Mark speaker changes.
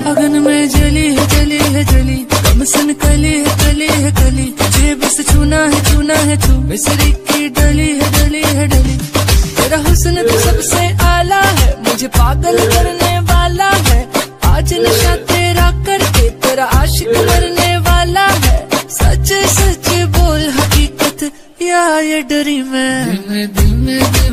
Speaker 1: अगन में जली है जली है जली, कम सन कली है कली है कली, तुझे बस छूना है छू, मिसरी की डली है डली है डली। तेरा हुस्न तो सबसे आला है, मुझे पागल करने वाला है, आज नशा तेरा करके तेरा आशिक मरने वाला है। सच सच बोल हकीकत या ये डरी मैं, धीमे धीमे